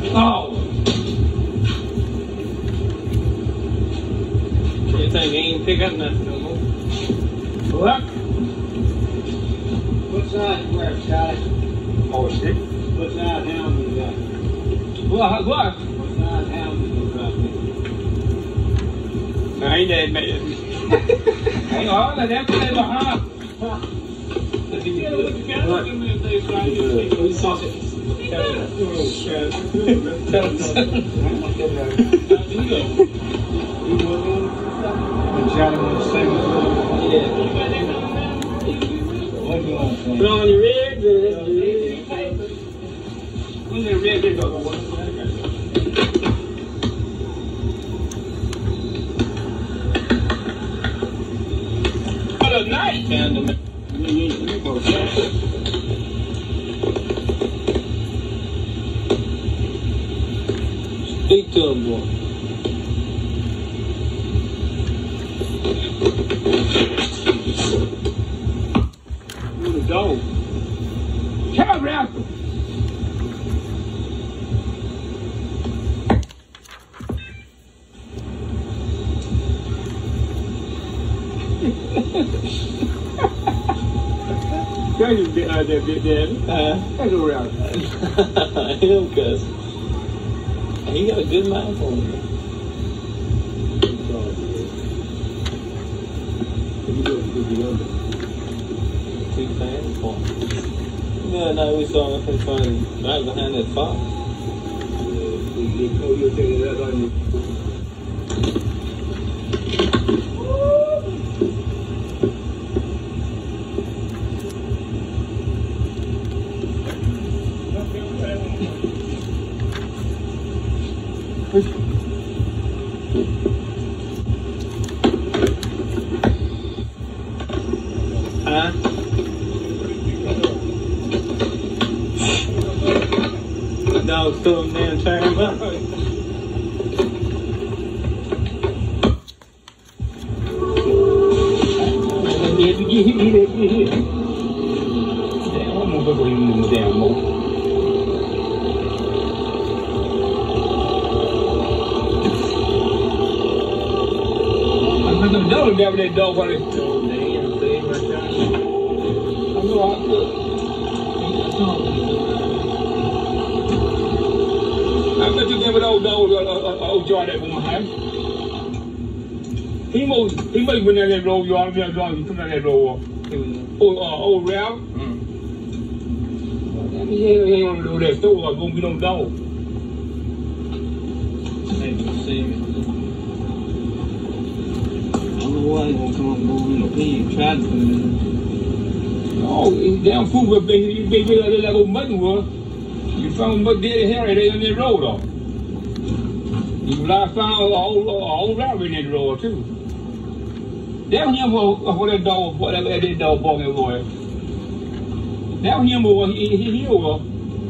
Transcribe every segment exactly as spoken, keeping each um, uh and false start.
Oh. You think he ain't pick up nothing no more? What? What size you wear, Charlie? Oh, shit. What size hound you got? What? What? What size hound you got? I ain't that bad. Ain't all of that play behind. What? We saw it. Charlie want to say what's going on? Yeah. What you want to say? Put on your red dress. When's that red dress going on? What a night, man. Speak to him, boy. Who's the dog? Charlie Raptor. That's a bit like that bit there. Uh, that's a round. Him, cuz. He got a good mind for him. Two fans for him. Yeah, no, we saw him in front of right behind that fox. Huh? Dog stole him down, turn him up. Get it, get it, get it, get it. Damn, I'm gonna go in them damn more. I'm gonna double down with that dog on it. I know I could. I bet you give it old dog, uh, uh, old John that woman had. He must, he must been in that road, you all been John, he come down that road. Oh, uh, old Ralph. Mm. He ain't, he ain't want to do that store, I'm gonna be no dog. Maybe you see me. I don't know why he gonna come up and move in the pig, try to. Oh, damn fool, but they they they like old mutton was. You found what dead Harry they on that road off. You like found a whole whole robbery in that road too. That was him for for that dog, whatever that dog barking boy. That was him for he he he was.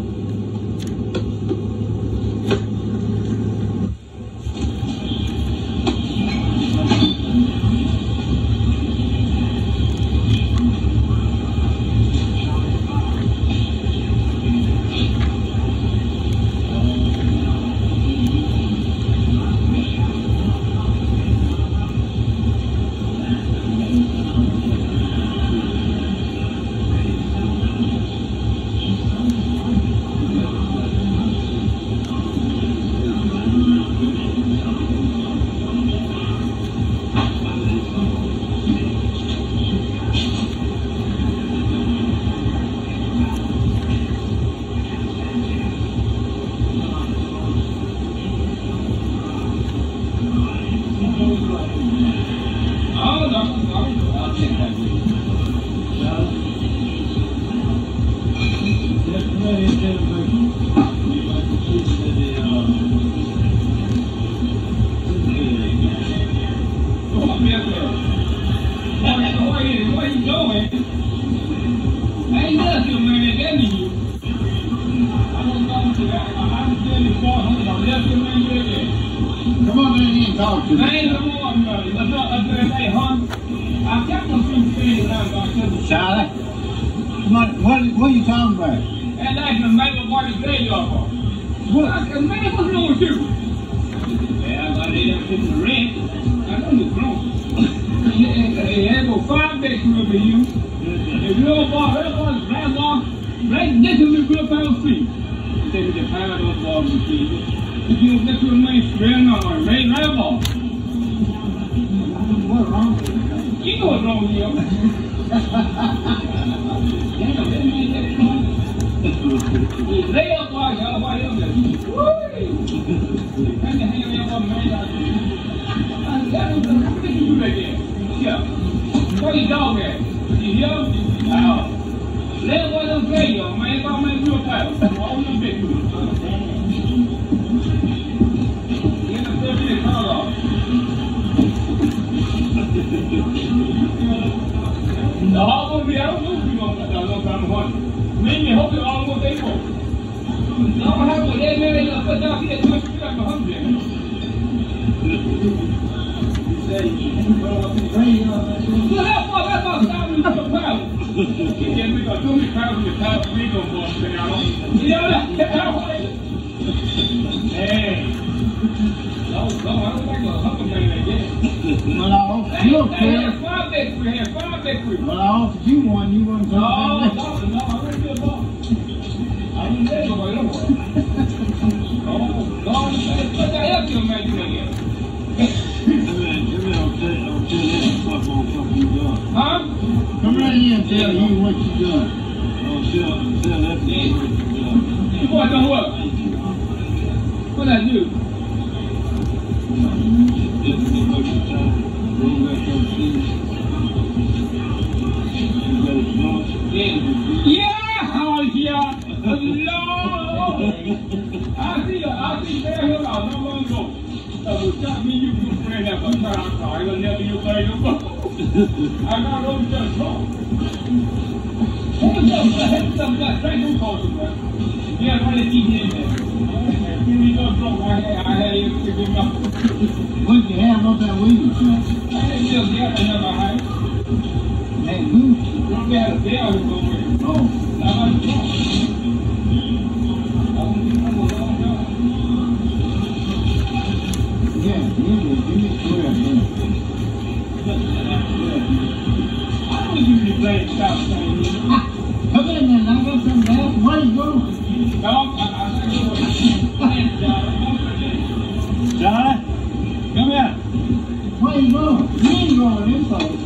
Charlie, what, what, what are you talking about? And that's the maple market graveyard. Well, I said, man, what's wrong with you? Yeah, I got it up in the rent. I know you're grown. They had about five days to look at you. If you don't walk, everyone's black walk, right next to me, go up on the street. They say, the power don't walk the street. If you don't get to the main street, or rain right off. What's wrong with you? You know what's wrong with you. Damn, that man that strong. Lay up while y'all, while y'all there. Woo! Kind of hang around one man out there. What did you do right there? Yeah. Where your dog at? You hear? Wow. Lay up while them play, y'all. Man, if I make real fast. All them big dudes. Get the first thing called off. The hog gonna be, I don't know if you're gonna cut no kind of one. Maybe hope you all what they want. No, I have to let me put down here to make you like a hundred. You say you go up in the rain. Well, that's what that's what I'm with the power. You can't make a two power with the power we don't want to now. You know that? Hey. No, no, I don't like a huckleberry like that. Well, I offered you a pair. Five victory, had five victory. Well, I offered you one, you wouldn't no, no, no, no, I wouldn't do a ball. I didn't let nobody know what. Oh, God, what the hell can you imagine again? Huh? Come right here and tell you what you done. Oh, tell, tell that to you what you done. You boy done what? What I do? Just to make your time, roll back on the seat. You got a joint? Yeah. Yeah, oh yeah. Lord. I see you, I see there here not long ago. That was shot me, you two friend have a car car. It'll never you play your phone. I got those just wrong. What's up, man? Head some guy, thank you for it, man. Yeah, what did he in there? You know, drunk, I had, I had him to give up. What you have up that weed? I didn't just get another high. Hey, who? We had a bear who go with. Oh. I was drunk. I wouldn't even know what I was doing. Yeah, give me, give me twelve, man. I don't usually play stop saying you. Come in there, I got some gas. Where you going? No, I, I think it was. John, come here. Where you going? You ain't going this way.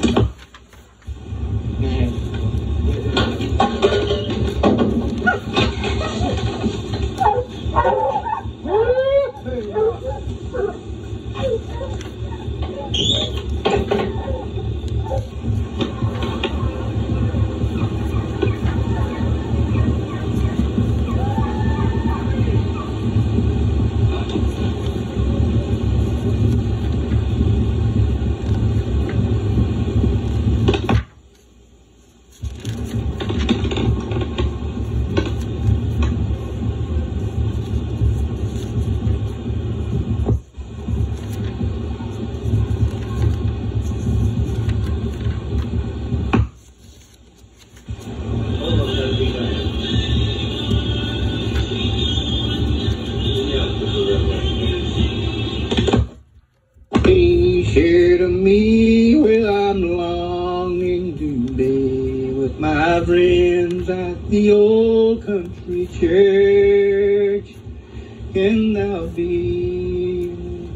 Share to me where I'm longing to be with my friends at the old country church. Can thou be?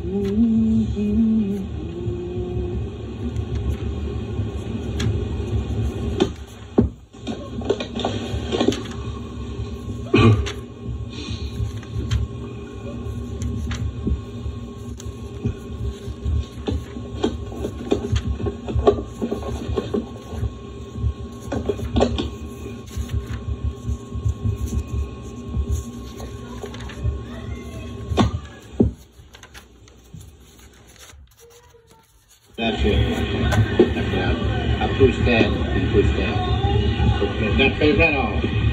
That's it. That's it. I push that and push that. Okay, that fade right off.